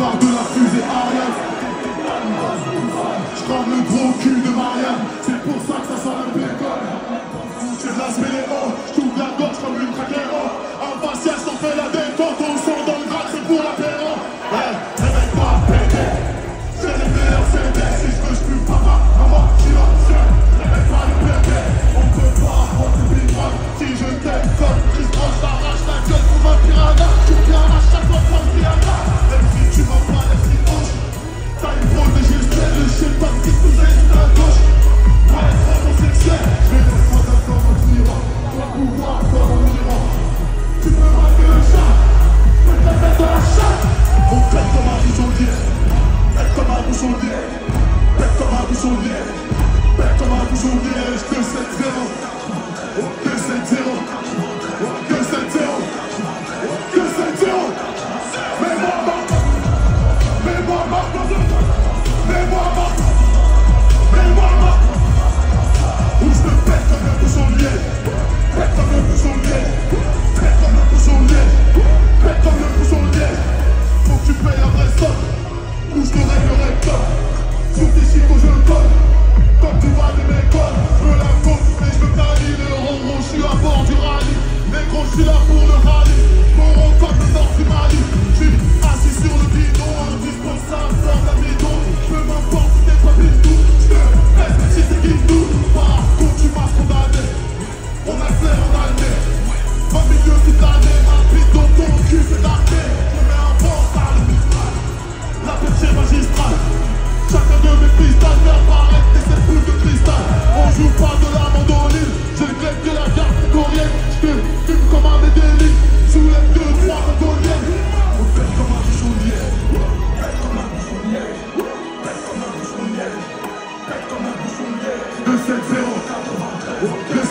départ de la fusée Ariane. Je crame le gros cul de Marianne. C'est pour ça que ça sent le bacon. J'ai de la spéléo, je t'ouvre la gorge comme une craquero. Un faciès, on fait la détente. On sent dans le grade, c'est pour l'apéro. Ouais, réveille-toi, bébé. C'est les meilleurs CD. Si je veux, je fume papa. Maman, je suis là, seul. Réveille pas le bébé. On peut pas rentrer big rock. Si je t'aime comme Chris Ross, t'arrache la gueule comme un piranha. Tu viens à chaque fois comme Rihanna. Même si tu m'as pas les petits hoches. T'as une fraude de GSL, je sais pas qui nous aide à la gauche. Ouais, trop homosexuel. Je vais le prendre comme un tyran. Toi, pouvoir comme un tyran. Tu peux braquer le chat. Fais ta tête dans la chatte. On pète comme un bouchon d'air. Pète comme un bouchon d'air. Pète comme un bouchon d'air. Pète comme un bouchon d'air. Je te 7-0. Que 7-0. Que 7-0. Que 7-0. Mets-moi marque. Mets-moi marque. Mets-moi marque. Mets-moi marque. Ou je te pète comme un bouchon de liège. Pète comme un bouchon de liège. Pète comme un bouchon de liège. Pète comme un bouchon de liège. Faut que tu payes un vrai stock. Ou je te réglerai le top. Sur tes chicots je le colle. Comme tu vois de mes cols. Je veux la côte mais je veux ta ligne. Le ronron je suis à bord du rallye. Négro je suis là pour le rallye. Mon comme le nord du Mali. Je suis assis sur le bidon. Indispensable pour la bidon. Peu m'importe si t'es pas bidou. Je te reste si t'es guidou. Par contre tu m'as condamné. On a clair, on a le nez. Au milieu toute l'année. Un bidon ton cul c'est l'armée. Je mets un portal. La perchée magistrale. Chacun de mes freestyles fait apparaître des sept boules de cristal. On joue pas de la mandoline. J'ai le grec de la garde grégorienne. Je te fume comme un médéline. Sous les 2-3 mongoliennes. On pète comme un bouchon de liège. Pète comme un bouchon de liège. Pète comme un bouchon de liège. Pète comme un bouchon de liège. 2-7-0.